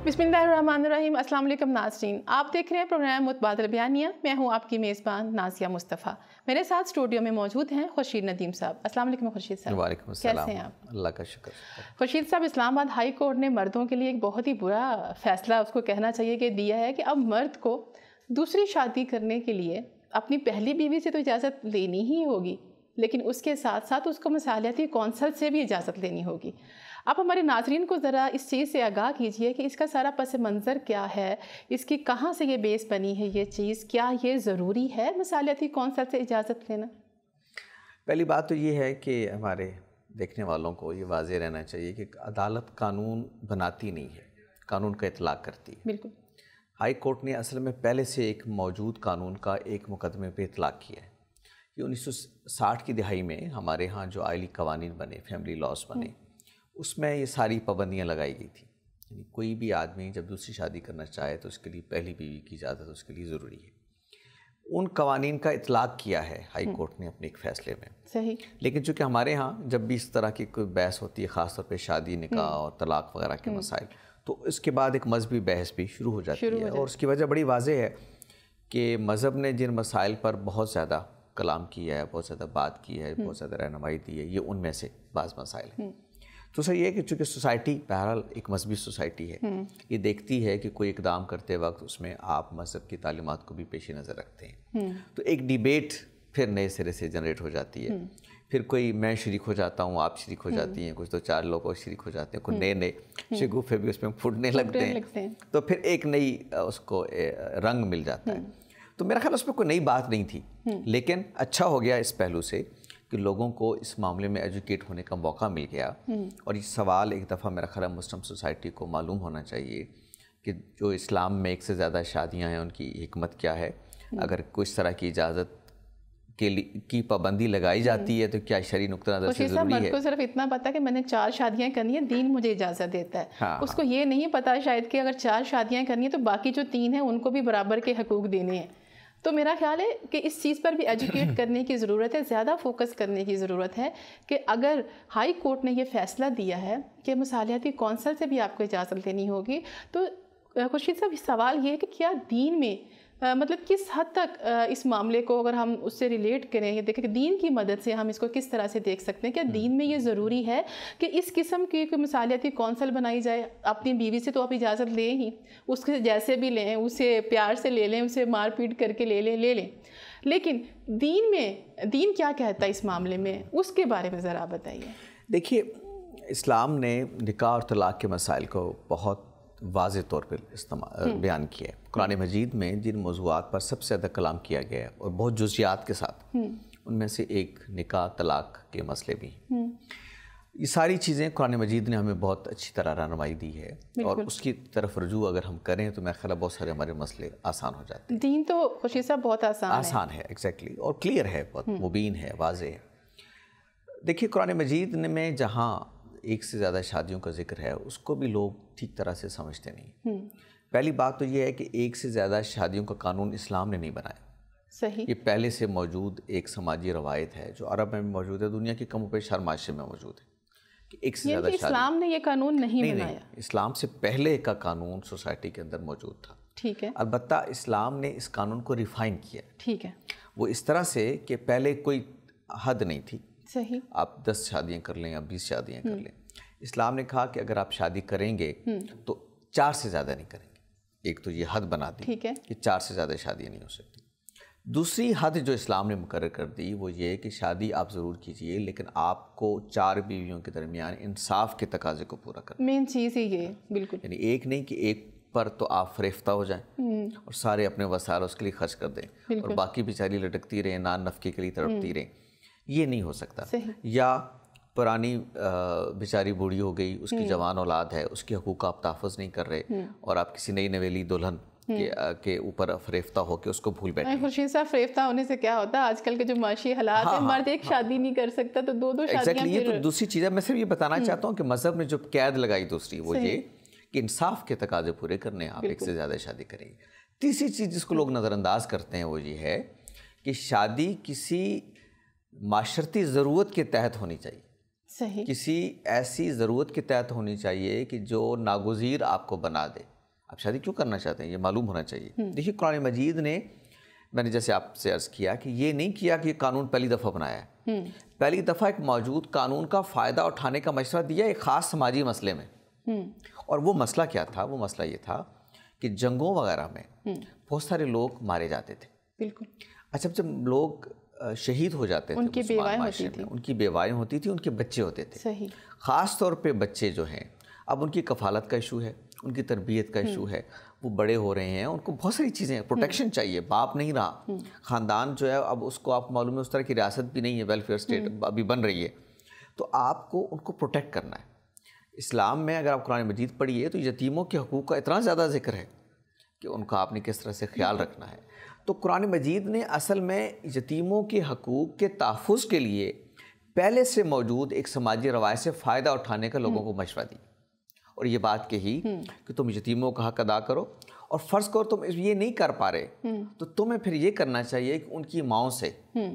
बिस्मिल्लाहिर्रहमानिर्रहीम। अस्सलाम वालेकुम नाज़रीन, आप देख रहे हैं प्रोग्राम मुतबादिल बियानिया। मैं हूं आपकी मेज़बान नाज़िया मुस्तफ़ा। मेरे साथ स्टूडियो में मौजूद हैं खुर्शीद नदीम साहब। अस्सलाम वालेकुम खुर्शीद साहब। वालेकुम अस्सलाम। कैसे हैं आप? अल्लाह का शुक्र। खुर्शीद साहब, इस्लामाबाद हाई कोर्ट ने मर्दों के लिए एक बहुत ही बुरा फ़ैसला उसको कहना चाहिए कि दिया है कि अब मर्द को दूसरी शादी करने के लिए अपनी पहली बीवी से तो इजाज़त लेनी ही होगी, लेकिन उसके साथ साथ उसको मसालियाती कौंसल से भी इजाज़त लेनी होगी। आप हमारे नाज़रीन को ज़रा इस चीज़ से आगाह कीजिए कि इसका सारा पस मंज़र क्या है, इसकी कहाँ से ये बेस बनी है ये चीज़, क्या ये ज़रूरी है मसालियाती कौंसल से इजाज़त लेना? पहली बात तो ये है कि हमारे देखने वालों को ये वाज़ेह रहना चाहिए कि अदालत कानून बनाती नहीं है, कानून का इतलाक़ करती है। बिल्कुल। हाई कोर्ट ने असल में पहले से एक मौजूद कानून का एक मुकदमे पे इतलाक़ किया है। ये 1960 की दिहाई में हमारे यहाँ जो आइली कवानीन बने, फैमिली लॉज बने, उसमें ये सारी पाबंदियाँ लगाई गई थी। यानी कोई भी आदमी जब दूसरी शादी करना चाहे तो उसके लिए पहली बीवी की इजाज़त उसके लिए ज़रूरी है। उन कवानीन का इतलाक़ किया है हाई कोर्ट ने अपने एक फ़ैसले में। सही। लेकिन चूँकि हमारे यहाँ जब भी इस तरह की कोई बहस होती है, ख़ास तौर पे शादी, निकाह और तलाक़ वगैरह के मसाइल, तो इसके बाद एक मजहबी बहस भी शुरू हो जाती है। और उसकी वजह बड़ी वाज़ेह है कि मज़हब ने जिन मसाइल पर बहुत ज़्यादा कलाम किया है, बहुत ज़्यादा बात की है, बहुत ज़्यादा रहनुमाई दी है, ये उनमें से बाज़ मसाइल हैं। तो सही है कि चूँकि सोसाइटी बहरहाल एक मजहबी सोसाइटी है, ये देखती है कि कोई इकदाम करते वक्त उसमें आप मज़हब की तालीमात को भी पेश नज़र रखते हैं। तो एक डिबेट फिर नए सिरे से जनरेट हो जाती है। फिर कोई मैं शरीक हो जाता हूँ, आप शरीक हो जाती हैं, कुछ तो चार लोग और शरीक हो जाते हैं, कुछ नए नए शगुफ़े भी उसमें फूटने लगते हैं। तो फिर एक नई उसको रंग मिल जाता है। तो मेरा ख्याल उसमें कोई नई बात नहीं थी, लेकिन अच्छा हो गया इस पहलू से कि लोगों को इस मामले में एजुकेट होने का मौका मिल गया। और ये सवाल एक दफ़ा मेरा ख्याल मुस्लिम सोसाइटी को मालूम होना चाहिए कि जो इस्लाम में एक से ज़्यादा शादियां हैं उनकी हिकमत क्या है। अगर कुछ तरह की इजाज़त के लिए की पाबंदी लगाई जाती है तो क्या शरई नुक्ता नज़र से ज़रूरी है? को सिर्फ इतना पता कि मैंने 4 शादियां करनी है, दीन मुझे इजाज़त देता है। हाँ, उसको ये नहीं पता शायद कि अगर 4 शादियां करनी है तो बाकी जो 3 हैं उनको भी बराबर के हकूक़ देने हैं। तो मेरा ख्याल है कि इस चीज़ पर भी एजुकेट करने की ज़रूरत है, ज़्यादा फोकस करने की ज़रूरत है कि अगर हाई कोर्ट ने ये फ़ैसला दिया है कि मसालियाती कौंसल से भी आपको इजाज़त लेनी होगी, तो खुर्शीद साहब सवाल ये है कि क्या दीन में मतलब किस हद तक इस मामले को अगर हम उससे रिलेट करें, ये देखें कि दीन की मदद से हम इसको किस तरह से देख सकते हैं? क्या दीन में ये ज़रूरी है कि इस किस्म की कोई मसालियाती कौंसल बनाई जाए? अपनी बीवी से तो आप इजाज़त लें ही, उसके जैसे भी लें, उसे प्यार से ले लें, उसे मार पीट करके ले लें, लेकिन दीन में दीन क्या कहता है इस मामले में, उसके बारे में ज़रा बताइए। देखिए, इस्लाम ने निकाह और तलाक़ के मसाइल को बहुत वाज़े तौर पर बयान किया है। कुरान मजीद में जिन मौज़ूआत पर सबसे ज़्यादा कलाम किया गया है और बहुत जुज़ियात के साथ, उनमें से एक निकाह तलाक़ के मसले भी। ये सारी चीज़ें कुरान मजीद ने हमें बहुत अच्छी तरह रहनुमाई दी है और उसकी तरफ रुजू अगर हम करें तो मैं ख्याल बहुत सारे हमारे मसले आसान हो जाते हैं। दीन तो खुर्शीद साहब बहुत आसान है। एग्जैक्टली, और क्लियर है, बहुत मुबीन है, वाज़े है। देखिए, कुरान मजीद में जहाँ एक से ज़्यादा शादियों का जिक्र है उसको भी लोग ठीक तरह से समझते नहीं। पहली बात तो ये है कि एक से ज़्यादा शादियों का कानून इस्लाम ने नहीं बनाया। सही। ये पहले से मौजूद एक समाजी रवायत है जो अरब में भी मौजूद है, दुनिया के कम पेश हर माशरे में मौजूद है कि एक से ज़्यादा शादी। इस्लाम ने ये कानून नहीं बनाया। इस्लाम से पहले का कानून सोसाइटी के अंदर मौजूद था। ठीक है। अलबत्ता इस्लाम ने इस कानून को रिफ़ाइन किया। ठीक है। वो इस तरह से कि पहले कोई हद नहीं थी। सही। आप 10 शादियाँ कर लें या 20 शादियाँ कर लें। इस्लाम ने कहा कि अगर आप शादी करेंगे तो 4 से ज़्यादा नहीं करेंगे। एक तो ये हद बना दी कि 4 से ज़्यादा शादियाँ नहीं हो सकती। दूसरी हद जो इस्लाम ने मुकर्रर कर दी वो ये कि शादी आप ज़रूर कीजिए, लेकिन आपको 4 बीवियों के दरमियान इंसाफ के तकाजे को पूरा करना। मेन चीज़ ही ये, बिल्कुल। यानी एक नहीं कि एक पर तो आप फरेफ्ता हो जाएं और सारे अपने वसाइल उसके लिए खर्च कर दें और बाकी बेचारी लटकती रहें, नान नफ़के के लिए तड़पती रहें। ये नहीं हो सकता। या पुरानी बेचारी बूढ़ी हो गई, उसकी जवान औलाद है, उसके हकूक़ आप तहफ़्फ़ुज़ नहीं कर रहे और आप किसी नई नवेली दुल्हन के ऊपर फरेफ्ता होकर उसको भूल बैठे। खुर्शीद साहब, फरेफ्ता होने से क्या होता है? आजकल के जो माशी हालात हैं, मर्द एक शादी नहीं कर सकता तो 2-2 शादियां। ये तो दूसरी चीज़ है। मैं सिर्फ ये बताना चाहता हूँ कि मज़हब ने जो कैद लगाई दूसरी, वो ये कि इंसाफ के तकाजे पूरे करने आप एक से ज़्यादा शादी करेंगे। तीसरी चीज़ जिसको लोग नज़रअंदाज करते हैं वो ये है कि शादी किसी माशरती ज़रूरत के तहत होनी चाहिए। सही। किसी ऐसी ज़रूरत के तहत होनी चाहिए कि जो नागुज़ीर आपको बना दे آپ شادی کیوں کرنا چاہتے ہیں یہ معلوم ہونا چاہیے. دیکھیے قرآن مجید نے، میں نے جیسے آپ سے عرض کیا کہ یہ نہیں کیا کہ یہ قانون پہلی دفعہ بنایا ہے. پہلی دفعہ ایک موجود قانون کا فائدہ اٹھانے کا مشورہ دیا ایک خاص سماجی مسئلے میں. اور وہ مسئلہ کیا تھا؟ وہ مسئلہ یہ تھا کہ جنگوں وغیرہ میں بہت سارے لوگ مارے جاتے تھے. بالکل. اچھا جب لوگ شہید ہو جاتے تھے ان کی بیوائیں ہوتی تھیں، ان کی بیوائیں ہوتی تھیں، ان کے بچے ہوتے تھے. صحیح. خاص طور پہ بچے جو ہیں اب ان کی کفالت کا ایشو ہے، ان کی تربیت کا ایشو ہے. وہ بڑے ہو رہے ہیں، ان کو بہت ساری چیزیں پروٹیکشن چاہیے. باپ نہیں رہا، خاندان جو ہے اب اس کو آپ معلوم ہے اس طرح کی ریاست بھی نہیں ہے، ویلفیئر اسٹیٹ ابھی بن رہی ہے، تو آپ کو ان کو پروٹیکٹ کرنا ہے. اسلام میں اگر آپ قرآن مجید پڑھیے تو یتیموں کے حقوق کا اتنا زیادہ ذکر ہے کہ ان کا آپ نے کس طرح سے خیال رکھنا ہے. تو قرآن مجید نے اصل میں یتیموں کے حقوق کے تحفظ کے لیے پہلے سے موجود ایک سماجی روایت سے فائدہ اٹھانے کا لوگوں کو مشورہ دی، اور یہ بات کہی کہ تم یتیموں کا حق ادا کرو، اور فرض کرو تم یہ نہیں کر پا رہے تو تمہیں پھر یہ کرنا چاہیے کہ ان کی ماؤں سے،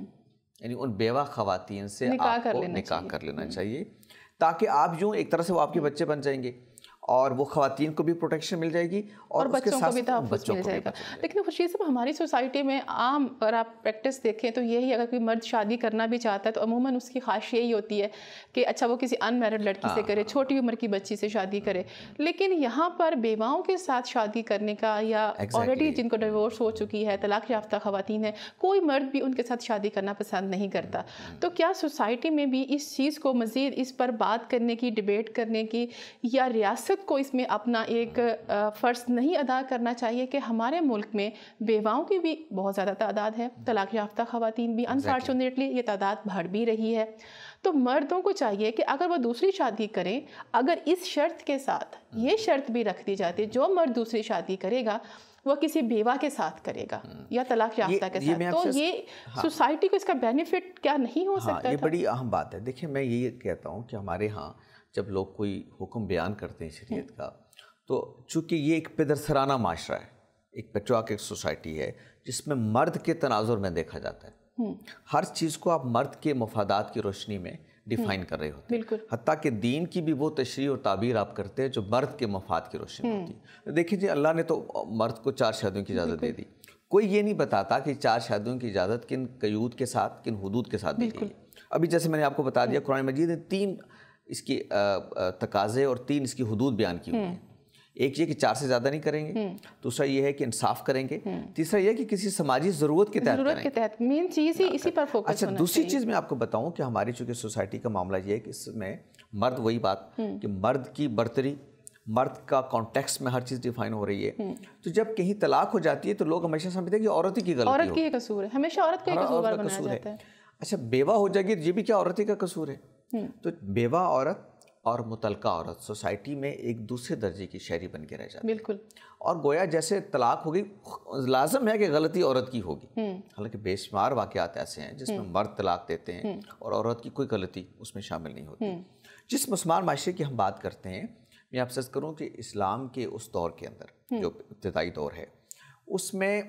یعنی ان بیوہ خواتین سے آپ کو نکاح کر لینا چاہیے، تاکہ آپ یوں ایک طرح سے وہ آپ کے بچے بن جائیں گے اور وہ خواتین کو بھی پروٹیکشن مل جائے گی اور بچوں کو بھی تحفظ مل جائے گا. لیکن خورشید صاحب ہماری سوسائٹی میں عام اگر آپ پریکٹس دیکھیں تو یہی، اگر کوئی مرد شادی کرنا بھی چاہتا ہے تو عموماً اس کی خواہش یہی ہوتی ہے کہ اچھا وہ کسی ان میرڈ لڑکی سے کرے، چھوٹی عمر کی بچی سے شادی کرے. لیکن یہاں پر بیواؤں کے ساتھ شادی کرنے کا، یا آلریڈی جن کو ڈیورس ہو چکی ہے، طلاق یافتہ خواتین ہیں، کوئی مرد بھی ان کے ساتھ شادی کرنا پسند نہیں کرتا. تو کیا سوسائٹی میں بھی اس چیز کو مزید اس پر بات کرنے کی، ڈیبیٹ کرنے کی، یا ریاست کو اس میں اپنا ایک فرض نہیں ادا کرنا چاہیے کہ ہمارے ملک میں بیواؤں کی بھی بہت زیادہ تعداد ہے، طلاق یافتہ خواتین بھی، انفارچونیٹلی یہ تعداد بڑھ بھی رہی ہے. تو مردوں کو چاہیے کہ اگر وہ دوسری شادی کریں، اگر اس شرط کے ساتھ یہ شرط بھی رکھ دی جاتی ہے جو مرد دوسری شادی کرے گا وہ کسی بیوہ کے ساتھ کرے گا یا طلاق یافتہ کے ساتھ، تو یہ سوسائٹی کو اس کا بینیفٹ کیا نہیں ہو سکتا؟ یہ بڑی اہم بات ہے. دیکھیں میں یہ کہتا ہوں کہ ہمارے ہاں جب لوگ کوئی حکم بیان کرتے ہیں شریعت کا، تو چونکہ یہ ایک پدرسرانہ معاشرہ ہے، ایک پیٹریارکل سوسائٹی ہے جس میں مرد کے تناظر میں دیکھا جاتا ہے. ہر چیز کو آپ مرد کے مفادات کی روشنی میں ڈیفائن کر رہے ہوتے ہیں، حتیٰ کہ دین کی بھی وہ تشریح اور تعبیر آپ کرتے ہیں جو مرد کے مفاد کی روشنی میں ہوتی ہے. دیکھیں جی اللہ نے تو مرد کو 4 شادیوں کی اجازت دے دی، کوئی یہ نہیں بتاتا کہ 4 شادیوں کی اجازت کن قیود کے ساتھ، کن حدود کے ساتھ دی گئی ہے. ابھی جیسے میں نے آپ کو بتا دیا قرآن مجید نے 3 اس کی تقاضے اور 3 اس کی حدود بیان کی ہوئی ہیں. ایک یہ کہ 4 سے زیادہ نہیں کریں گے، دوسرا یہ ہے کہ انصاف کریں گے، تیسرا یہ کہ کسی سماجی ضرورت کے تحت مین چیز ہی اسی پر فوکس. اچھا دوسری چیز میں آپ کو بتاؤں کہ ہماری چونکہ سوسائٹی کا معاملہ یہ ہے کہ اس میں مرد، وہی بات کہ مرد کی برتری، مرد کا کانٹیکسٹ میں ہر چیز ڈیفائن ہو رہی ہے. تو جب کہیں طلاق ہو جاتی ہے تو لوگ ہمیشہ سمجھتے ہیں کہ عورت ہی کی غلطی ہے، عورت کی قصور ہے، ہمیشہ عورت کا قصور بنایا جاتا ہے. اچھا بیوہ ہو جائے گی یہ بھی کیا عورت ہی کا قصور ہے؟ تو بیوہ عورت اور متعلقہ عورت سوسائٹی میں ایک دوسرے درجے کی شہری بن کے رہ جاتی ہے. بالکل. اور گویا جیسے طلاق ہوگی لازم ہے کہ غلطی عورت کی ہوگی، حالانکہ بے شمار واقعات ایسے ہیں جس میں مرد طلاق دیتے ہیں اور عورت کی کوئی غلطی اس میں شامل نہیں ہوتی. جس مسلمان معاشرے کی ہم بات کرتے ہیں، میں آپ سے کروں کہ اسلام کے اس دور کے اندر جو ابتدائی دور ہے اس میں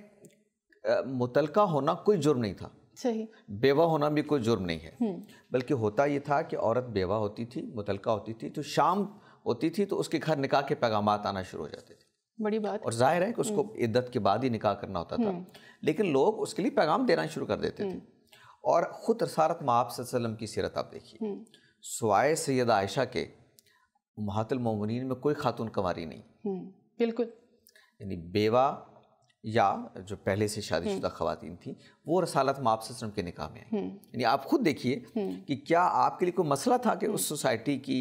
متعلقہ ہونا کوئی جرم نہیں تھا. صحیح. بیوہ ہونا بھی کوئی جرم نہیں ہے، بلکہ ہوتا یہ تھا کہ عورت بیوہ ہوتی تھی، متعلقہ ہوتی تھی، تو شام ہوتی تھی تو اس کے گھر نکاح کے پیغامات آنا شروع ہو جاتے تھے. بڑی بات. اور ظاہر ہے کہ اس کو عدت کے بعد ہی نکاح کرنا ہوتا تھا، لیکن لوگ اس کے لیے پیغام دینا شروع کر دیتے تھے. اور خود رسالت مآب صلی اللہ علیہ وسلم کی سیرت آپ دیکھیے، سوائے سیدہ عائشہ کے امہات المومنین میں کوئی خاتون کنواری نہیں. بالکل. یعنی بیوہ یا جو پہلے سے شادی شدہ خواتین تھیں وہ رسالت مآب صلی اللہ علیہ وسلم کے نکاح میں آئیں. یعنی آپ خود دیکھیے کہ کیا آپ کے لیے کوئی مسئلہ تھا کہ اس سوسائٹی کی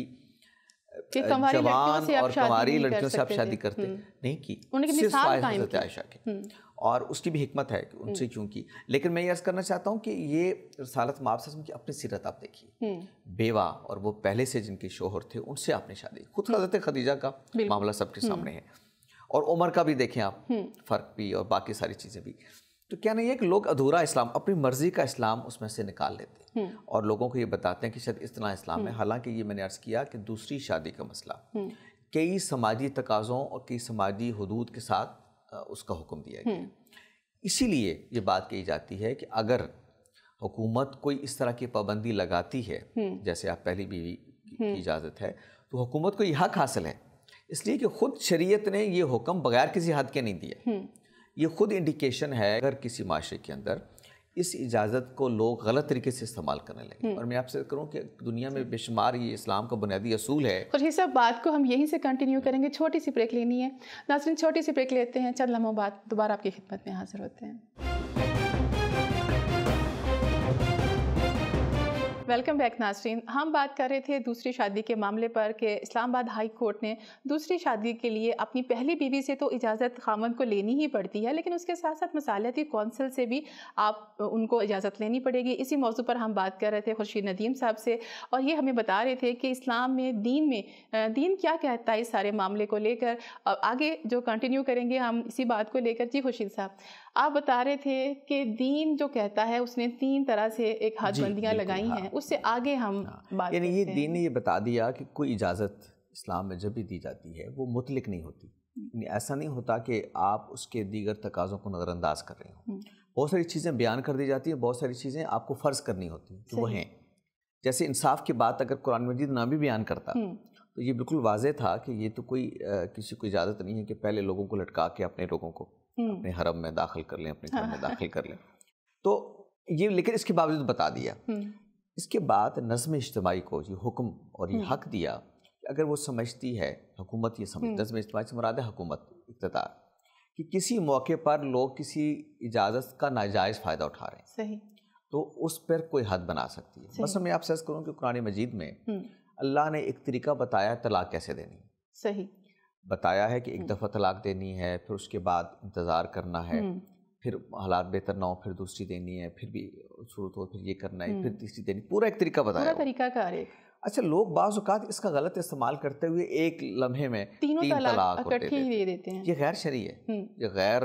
جوان اور کنواری لڑکیوں سے آپ شادی کرتے؟ نہیں کی، صرف حضرت عائشہ کے. اور اس کی بھی حکمت ہے کہ ان سے کیوں کی. لیکن میں یہ عرض کرنا چاہتا ہوں کہ یہ رسالت مآب صلی اللہ علیہ وسلم کی اپنی سیرت آپ دیکھیے، بیوہ اور وہ پہلے سے جن کے شوہر تھے ان سے آپ نے شادی. خود حضرت خدیجہ کا معاملہ سب کے سامنے ہے، اور عمر کا بھی دیکھیں آپ، فرق بھی، اور باقی ساری چیزیں بھی. تو کیا نہیں ہے کہ لوگ ادھورا اسلام، اپنی مرضی کا اسلام اس میں سے نکال لیتے ہیں اور لوگوں کو یہ بتاتے ہیں کہ شاید اس طرح اسلام ہے. حالانکہ یہ میں نے عرض کیا کہ دوسری شادی کا مسئلہ کئی سماجی تقاضوں اور کئی سماجی حدود کے ساتھ اس کا حکم دیا گیا. اسی لیے یہ بات کہی جاتی ہے کہ اگر حکومت کوئی اس طرح کی پابندی لگاتی ہے، جیسے آپ پہلی بیوی کی اجازت ہے، تو حکومت کو یہ حق حاصل ہے اس لیے کہ خود شریعت نے یہ حکم بغیر کسی حد کے نہیں دیا. یہ خود انڈیکیشن ہے اگر کسی معاشرے کے اندر اس اجازت کو لوگ غلط طریقے سے استعمال کرنے لگے. اور میں آپ سے کروں کہ دنیا میں بے شمار یہ اسلام کا بنیادی اصول ہے. خورشید صاحب بات کو ہم یہیں سے کنٹینیو کریں گے, چھوٹی سی بریک لینی ہے. ناظرین چھوٹی سی بریک لیتے ہیں, چند لمحوں بعد دوبارہ آپ کی خدمت میں حاضر ہوتے ہیں. ویلکم بیک ناظرین. ہم بات کر رہے تھے دوسری شادی کے معاملے پر کہ اسلام آباد ہائی کورٹ نے دوسری شادی کے لیے اپنی پہلی بیوی سے تو اجازت خاوند کو لینی ہی پڑتی ہے, لیکن اس کے ساتھ ساتھ مصالحتی کونسل سے بھی آپ ان کو اجازت لینی پڑے گی. اسی موضوع پر ہم بات کر رہے تھے خورشید ندیم صاحب سے, اور یہ ہمیں بتا رہے تھے کہ اسلام میں دین کیا کہتا ہے اس سارے معاملے کو لے کر. آگے جو کنٹینیو کریں گے ہم اسی بات کو لے کر. جی خورشید صاحب, آپ بتا رہے تھے کہ دین جو کہتا ہے اس نے 3 طرح سے ایک حد بندیاں لگائی ہیں, اس سے آگے ہم بات یعنی یہ دین نے یہ بتا دیا کہ کوئی اجازت اسلام میں جب بھی دی جاتی ہے وہ مطلق نہیں ہوتی. یعنی ایسا نہیں ہوتا کہ آپ اس کے دیگر تقاضوں کو نظر انداز کر رہے ہوں. بہت ساری چیزیں بیان کر دی جاتی ہیں, بہت ساری چیزیں آپ کو فرض کرنی ہوتی ہیں کہ وہ ہیں. جیسے انصاف کی بات اگر قرآن مجید نہ بھی بیان کرتا تو یہ بالکل واضح تھا کہ یہ تو کوئی کسی کو اجازت نہیں ہے کہ پہلے لوگوں کو لٹکا کے اپنے لوگوں کو اپنے حرم میں داخل کر لیں, اپنے گھر میں داخل کر لیں. تو یہ لیکن اس کے باوجود بتا دیا. اس کے بعد نظم اجتماعی کو یہ حکم اور یہ حق دیا کہ اگر وہ سمجھتی ہے, حکومت یہ سمجھ, نظم اجتماعی سے مراد ہے حکومت, اقتدار, کہ کسی موقع پر لوگ کسی اجازت کا ناجائز فائدہ اٹھا رہے ہیں صحیح, تو اس پر کوئی حد بنا سکتی ہے. مثلا میں آپ سے عرض کروں کہ قرآن مجید میں اللہ نے ایک طریقہ بتایا طلاق کیسے دینی ہے. صحیح بتایا ہے کہ ایک دفعہ طلاق دینی ہے, پھر اس کے بعد انتظار کرنا ہے, پھر حالات بہتر نہ ہو پھر دوسری دینی ہے, پھر بھی صورت ہو پھر یہ کرنا ہے, پھر تیسری دینی, پورا ایک طریقہ بتایا, پورا طریقہ کار ہے. اچھا لوگ بعض اوقات اس کا غلط استعمال کرتے ہوئے ایک لمحے میں 3 طلاق دے دیتے ہیں. یہ غیر شرعی ہے, یہ غیر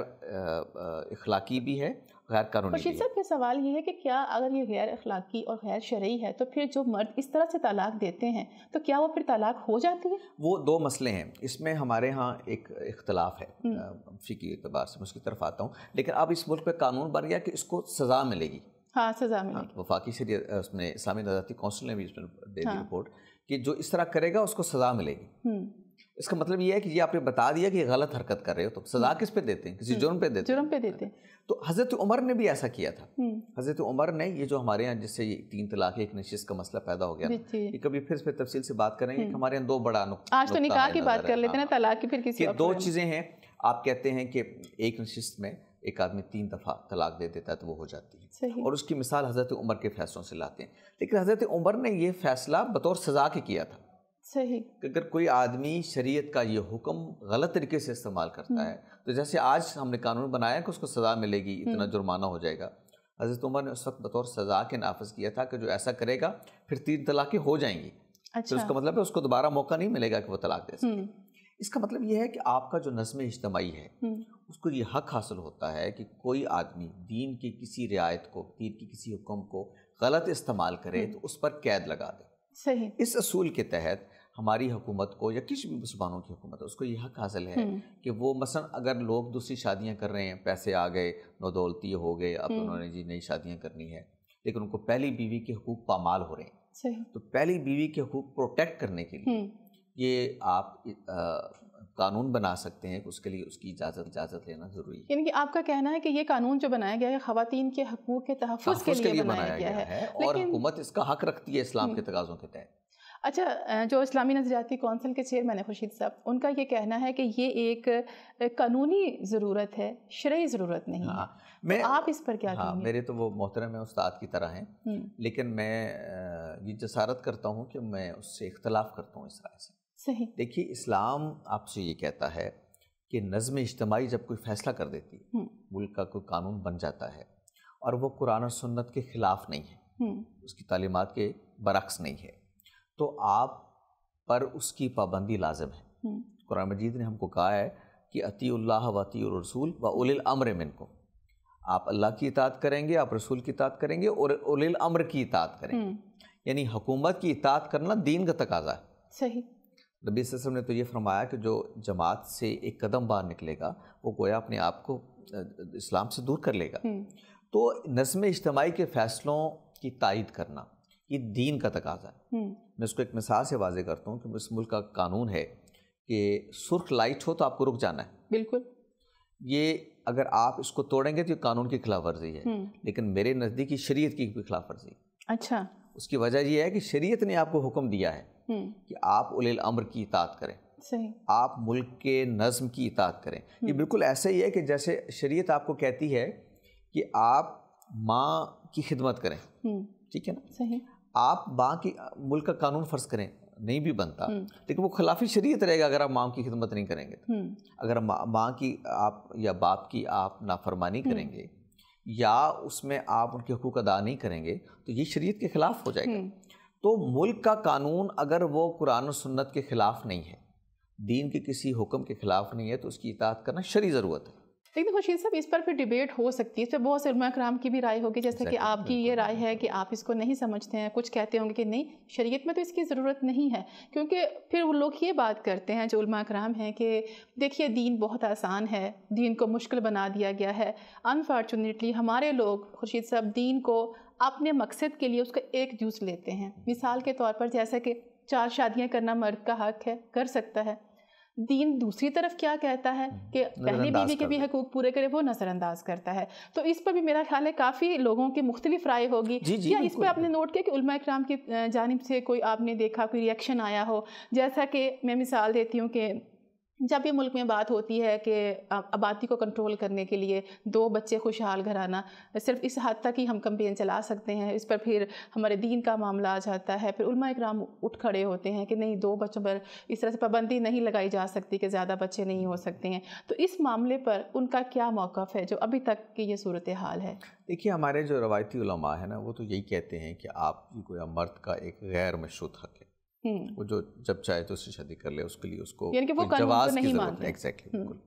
اخلاقی بھی ہے, غیر قانونی بھی ہے. خورشید صاحب کا سوال یہ ہے کہ کیا اگر یہ غیر اخلاقی اور غیر شرعی ہے تو پھر جو مرد اس طرح سے طلاق دیتے ہیں تو کیا وہ پھر طلاق ہو جاتی ہے؟ وہ 2 مسئلے ہیں. اس میں ہمارے ہاں ایک اختلاف ہے فقہی اعتبار سے, میں اس کی طرف آتا ہوں. لیکن اب اس ملک پہ قانون بن گیا کہ اس کو سزا ملے گی. ہاں سزا ملے گی. وفاقی شریعت اس میں اسلامی نظارتی کونسل نے بھی اس میں دے دی رپورٹ کہ جو اس طرح کرے گا اس کو سزا ملے گی. اس کا مطلب یہ ہے کہ یہ آپ نے بتا دیا کہ یہ غلط حرکت کر رہے ہو, تو سزا کس پہ دیتے ہیں؟ کسی جرم پہ دیتے ہیں. تو حضرت عمر نے بھی ایسا کیا تھا. حضرت عمر نے یہ جو ہمارے یہاں جس سے یہ 3 طلاق ایک نشست کا مسئلہ پیدا ہو گیا, یہ کبھی پھر اس پہ تفصیل سے بات کریں گے کہ ہمارے یہاں 2 بڑا نقطہ, آج تو نکاح کی بات کر لیتے ہیں نا, طلاق کی پھر کسی 2 چیزیں ہیں. آپ کہتے ہیں کہ ایک نشست میں ایک آدمی 3 دفعہ طلاق دے دیتا ہے تو وہ ہو جاتی ہے, اور اس کی مثال حضرت عمر کے فیصلوں سے لاتے ہیں. لیکن حضرت عمر نے یہ فیصلہ بطور سزا کے کیا تھا. صحیح, کہ اگر کوئی آدمی شریعت کا یہ حکم غلط طریقے سے استعمال کرتا ہے تو جیسے آج ہم نے قانون بنایا کہ اس کو سزا ملے گی, اتنا جرمانہ ہو جائے گا, حضرت عمر نے اس وقت بطور سزا کے نافذ کیا تھا کہ جو ایسا کرے گا پھر 3 طلاقیں ہو جائیں گی. تو اس کا مطلب ہے اس کو دوبارہ موقع نہیں ملے گا کہ وہ طلاق دے سکے. اس کا مطلب یہ ہے کہ آپ کا جو نظم اجتماعی ہے اس کو یہ حق حاصل ہوتا ہے کہ کوئی آدمی دین کی کسی رعایت کو, دین کی کسی حکم کو غلط استعمال کرے تو اس پر قید لگا دے. صحیح, اس اصول کے تحت ہماری حکومت کو یا کسی بھی مسلمانوں کی حکومت ہے اس کو یہ حق حاصل ہے کہ وہ مثلا اگر لوگ دوسری شادیاں کر رہے ہیں, پیسے آ گئے, نودولتی ہو گئے, اب انہوں نے جی نئی شادیاں کرنی ہے, لیکن ان کو پہلی بیوی کے حقوق پامال ہو رہے ہیں, تو پہلی بیوی کے حقوق پروٹیکٹ کرنے کے لیے یہ آپ قانون بنا سکتے ہیں کہ اس کے لیے اس کی اجازت لینا ضروری ہے. یعنی کہ آپ کا کہنا ہے کہ یہ قانون جو بنایا گیا ہے خواتین کے حقوق کے تحفظ کے لیے بنایا گیا ہے, اور حکومت اس کا حق رکھتی ہے اسلام کے تقاضوں کے تحت. اچھا, جو اسلامی نظریاتی کونسل کے چیئرمین ہیں خورشید صاحب, ان کا یہ کہنا ہے کہ یہ ایک قانونی ضرورت ہے, شرعی ضرورت نہیں ہے. آپ اس پر کیا کہیں گے؟ میرے تو وہ محترم استاد کی طرح ہیں, لیکن میں یہ جسارت کرتا ہوں کہ میں اس سے اختلاف کرتا ہوں اس رائے سے. صحیح, دیکھیے اسلام آپ سے یہ کہتا ہے کہ نظم اجتماعی جب کوئی فیصلہ کر دیتی ہے, ملک کا کوئی قانون بن جاتا ہے اور وہ قرآن اور سنت کے خلاف نہیں ہے, اس کی تعلیمات کے برعکس نہیں ہے, تو آپ پر اس کی پابندی لازم ہے. قرآن مجید نے ہم کو کہا ہے کہ اطیعوا اللہ و اطیعوا الرسول و اولی الامر منکم. آپ اللہ کی اطاعت کریں گے, آپ رسول کی اطاعت کریں گے, اور اولی الامر کی اطاعت کریں گے. یعنی حکومت کی اطاعت کرنا دین کا تقاضا ہے. صحیح, نبی صلی اللہ علیہ وسلم نے تو یہ فرمایا کہ جو جماعت سے ایک قدم باہر نکلے گا وہ گویا اپنے آپ کو اسلام سے دور کر لے گا. تو نظم اجتماعی کے فیصلوں کی تائید کرنا یہ دین کا تقاضا ہے. میں اس کو ایک مثال سے واضح کرتا ہوں کہ اس ملک کا قانون ہے کہ سرخ لائٹ ہو تو آپ کو رک جانا ہے. بالکل. یہ اگر آپ اس کو توڑیں گے تو یہ قانون کی خلاف ورزی ہے, لیکن میرے نزدیک یہ شریعت کی بھی خلاف ورزی ہے. اچھا. اس کی وجہ یہ ہے کہ شریعت نے آپ کو حکم دیا ہے کہ آپ اولی الامر کی اطاعت کریں, صحیح, آپ ملک کے نظم کی اطاعت کریں. یہ بالکل ایسا ہی ہے کہ جیسے شریعت آپ کو کہتی ہے کہ آپ ماں کی خدمت کریں, ٹھیک ہے نا, صحیح, آپ ماں کی ملک کا قانون فرض کریں, نہیں بھی بنتا, لیکن وہ خلاف شریعت رہے گا اگر آپ ماں کی خدمت نہیں کریں گے. اگر ماں کی آپ یا باپ کی آپ نافرمانی کریں گے یا اس میں آپ ان کے حقوق ادا نہیں کریں گے تو یہ شریعت کے خلاف ہو جائے گا. تو ملک کا قانون اگر وہ قرآن و سنت کے خلاف نہیں ہے, دین کے کسی حکم کے خلاف نہیں ہے, تو اس کی اطاعت کرنا شرعی ضرورت ہے. لیکن خورشید صاحب اس پر پھر ڈیبیٹ ہو سکتی ہے, اس پہ بہت سے علماء کرام کی بھی رائے ہوگی, جیسے کہ آپ کی یہ رائے ہے کہ آپ اس کو نہیں سمجھتے ہیں, کچھ کہتے ہوں گے کہ نہیں شریعت میں تو اس کی ضرورت نہیں ہے, کیونکہ پھر وہ لوگ یہ بات کرتے ہیں جو علماء کرام ہیں کہ دیکھیے دین بہت آسان ہے, دین کو مشکل بنا دیا گیا ہے. انفارچونیٹلی ہمارے لوگ خورشید صاحب دین کو اپنے مقصد کے لیے اس کا ایک جوس لیتے ہیں. مثال کے طور پر جیسا کہ 4 شادیاں کرنا مرد کا حق ہے, کر سکتا ہے, دین دوسری طرف کیا کہتا ہے کہ پہلی بیوی کے بھی حقوق پورے کرے, وہ نظر انداز کرتا ہے. تو اس پر بھی میرا خیال ہے کافی لوگوں کی مختلف رائے ہوگی. کیا اس پہ آپ نے نوٹ کیا کہ علماء کرام کی جانب سے کوئی آپ نے دیکھا کوئی ریئیکشن آیا ہو؟ جیسا کہ میں مثال دیتی ہوں کہ جب یہ ملک میں بات ہوتی ہے کہ آبادی کو کنٹرول کرنے کے لیے 2 بچے خوشحال گھرانہ, صرف اس حد تک ہی ہم کمپین چلا سکتے ہیں, اس پر پھر ہمارے دین کا معاملہ آ جاتا ہے. پھر علماء اکرام اٹھ کھڑے ہوتے ہیں کہ نہیں 2 بچوں پر اس طرح سے پابندی نہیں لگائی جا سکتی کہ زیادہ بچے نہیں ہو سکتے ہیں. تو اس معاملے پر ان کا کیا موقف ہے جو ابھی تک کی یہ صورتحال ہے؟ دیکھیے ہمارے جو روایتی علماء ہیں نا, وہ تو یہی کہتے ہیں کہ آپ کی کوئی مرد کا ایک غیر مشروط حق ہے, وہ جو جب چاہے تو اس سے شادی کر لے, اس کے لیے اس کو یعنی کہ وہ جواز نہیں مانتے. ایگزیکٹلی, بالکل.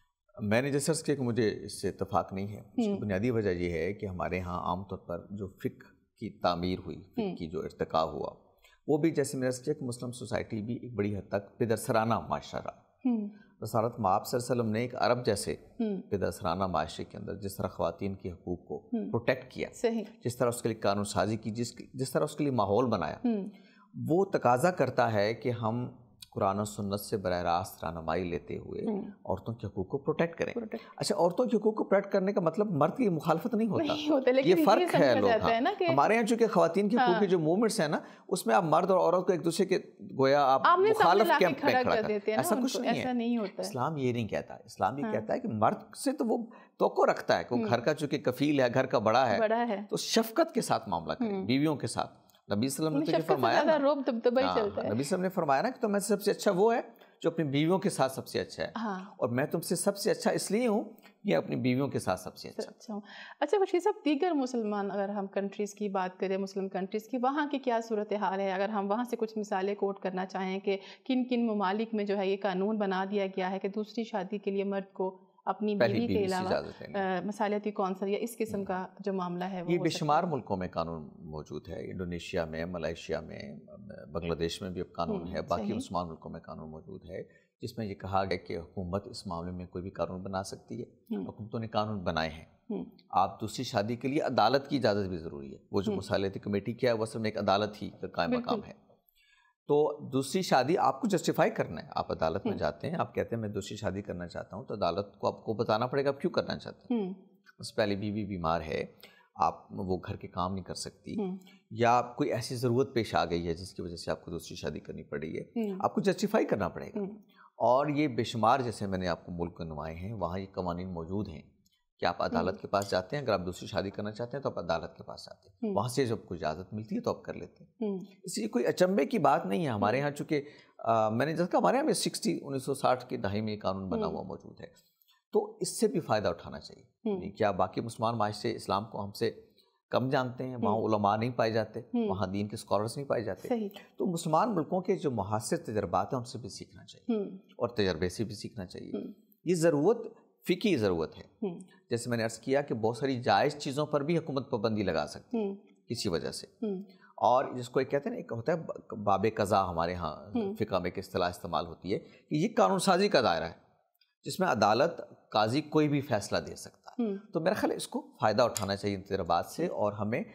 میں نے جیسے عرض کیا کہ مجھے اس سے اتفاق نہیں ہے. اس کی بنیادی وجہ یہ ہے کہ ہمارے ہاں عام طور پر جو فقہ کی تعمیر ہوئی, فقہ کی جو ارتقاء ہوا, وہ بھی جیسے میں نے عرض کیا کہ مسلم سوسائٹی بھی ایک بڑی حد تک پدرسرانہ معاشرہ رہا. رسالت مآب صلی اللہ علیہ وسلم نے ایک عرب جیسے پدرسرانہ معاشرے کے اندر جس طرح خواتین کے حقوق کو پروٹیکٹ کیا, جس طرح اس کے لیے قانون سازی کی, جس طرح اس کے لیے ماحول بنایا, وہ تقاضا کرتا ہے کہ ہم قرآن و سنت سے براہ راست رہنمائی لیتے ہوئے عورتوں کے حقوق کو پروٹیکٹ کریں. اچھا, عورتوں کے حقوق کو پروٹیکٹ کرنے کا مطلب مرد کی مخالفت نہیں ہوتا, یہ فرق ہے لوگ. ہمارے یہاں چونکہ خواتین کے حقوق کی جو موومنٹس ہیں نا, اس میں آپ مرد اور عورت کو ایک دوسرے کے گویا آپ مخالف کیمپ میں کھڑا کرتے ہیں, ایسا کچھ نہیں ہے. اسلام یہ نہیں کہتا. اسلام یہ کہتا ہے کہ مرد سے تو وہ توقع رکھتا ہے کہ وہ گھر کا چونکہ کفیل ہے, گھر کا بڑا ہے, تو شفقت کے ساتھ معاملہ کریں بیویوں کے ساتھ. نبی صلی اللہ علیہ وسلم نے فرمایا, نبی صلی اللہ علیہ وسلم نے فرمایا نا کہ تم میں سے سب سے اچھا وہ ہے جو اپنی بیویوں کے ساتھ سب سے اچھا ہے, اور میں تم سے سب سے اچھا اس لیے ہوں یہ اپنی بیویوں کے ساتھ سب سے اچھا ہوں. اچھا خورشید صاحب, دیگر مسلمان اگر ہم کنٹریز کی بات کریں, مسلم کنٹریز کی, وہاں کی کیا صورتحال ہے؟ اگر ہم وہاں سے کچھ مثالیں کوٹ کرنا چاہیں کہ کن کن ممالک میں جو ہے یہ قانون بنا دیا گیا ہے کہ دوسری شادی کے لیے مرد کو اپنی بیوی کے علاوہ مثالیتی کونسل یا اس قسم کا جو معاملہ ہے وہ یہ بے شمار ملکوں میں قانون موجود ہے. انڈونیشیا میں, ملائیشیا میں, بنگلہ دیش میں بھی اب قانون ہے, باقی مسلمان ملکوں میں قانون موجود ہے جس میں یہ کہا گیا کہ حکومت اس معاملے میں کوئی بھی قانون بنا سکتی ہے. حکومتوں نے قانون بنائے ہیں. آپ دوسری شادی کے لیے عدالت کی اجازت بھی ضروری ہے. وہ جو مصالحتی کمیٹی کیا ہے وہ اصل میں ایک عدالت ہی کا قائم مقام ہے. تو دوسری شادی آپ کو جسٹیفائی کرنا ہے. آپ عدالت میں جاتے ہیں, آپ کہتے ہیں میں دوسری شادی کرنا چاہتا ہوں, تو عدالت کو آپ کو بتانا پڑے گا آپ کیوں کرنا چاہتے ہیں. بس پہلی بیوی بیمار ہے, آپ وہ گھر کے کام نہیں کر سکتی, یا کوئی ایسی ضرورت پیش آ گئی ہے جس کی وجہ سے آپ کو دوسری شادی کرنی پڑ رہی ہے, آپ کو جسٹیفائی کرنا پڑے گا. اور یہ بے شمار جیسے میں نے آپ کو ملک نمائے ہیں, وہاں یہ قوانین موجود ہیں کہ آپ عدالت کے پاس جاتے ہیں. اگر آپ دوسری شادی کرنا چاہتے ہیں تو آپ عدالت کے پاس جاتے ہیں, وہاں سے جب کوئی اجازت ملتی ہے تو آپ کر لیتے ہیں. اس لیے کوئی اچنبے کی بات نہیں ہے. ہمارے یہاں چونکہ میں نے جیسا کہ ہمارے یہاں 1960 کی دہائی میں یہ قانون بنا ہوا موجود ہے, تو اس سے بھی فائدہ اٹھانا چاہیے. کیا باقی مسلمان معاشرے اسلام کو ہم سے کم جانتے ہیں؟ وہاں علماء نہیں پائے جاتے, وہاں دین کے اسکالرس نہیں پائے جاتے. تو مسلمان ملکوں کے جو معاصر تجربات ہیں ان سے بھی سیکھنا چاہیے, اور تجربے سے بھی سیکھنا چاہیے. یہ ضرورت فقہی ضرورت ہے. جیسے میں نے عرض کیا کہ بہت ساری جائز چیزوں پر بھی حکومت پابندی لگا سکتی ہے کسی وجہ سے, اور جس کو ایک کہتے ہیں نا, ایک ہوتا ہے باب قضا, ہمارے ہاں فقہ میں ایک اصطلاح استعمال ہوتی ہے کہ یہ قانون سازی کا دائرہ ہے جس میں عدالت قاضی کوئی بھی فیصلہ دے سکتا ہے. تو میرا خیال ہے اس کو فائدہ اٹھانا چاہیے ان تجربات سے, اور ہمیں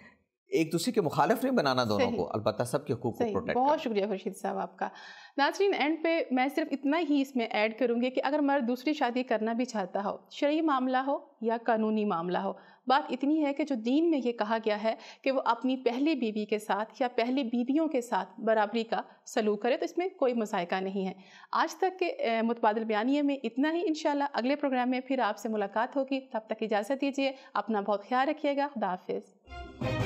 ایک دوسرے کے مخالف نہیں بنانا دونوں کو، البتہ سب کے حقوق کو پروٹیکٹ. بہت شکریہ خورشید صاحب آپ کا. ناظرین اینڈ پہ میں صرف اتنا ہی اس میں ایڈ کروں گی کہ اگر مرد دوسری شادی کرنا بھی چاہتا ہو، شرعی معاملہ ہو یا قانونی معاملہ ہو، بات اتنی ہے کہ جو دین میں یہ کہا گیا ہے کہ وہ اپنی پہلی بیوی کے ساتھ یا پہلی بیویوں کے ساتھ برابری کا سلوک کرے، تو اس میں کوئی مذائقہ نہیں ہے. آج تک کے متبادل بیانیے میں اتنا ہی. انشاءاللہ اگلے پروگرام میں پھر آپ سے ملاقات ہوگی. تب تک اجازت دیجیے، اپنا بہت خیال رکھیے گا. خدا حافظ.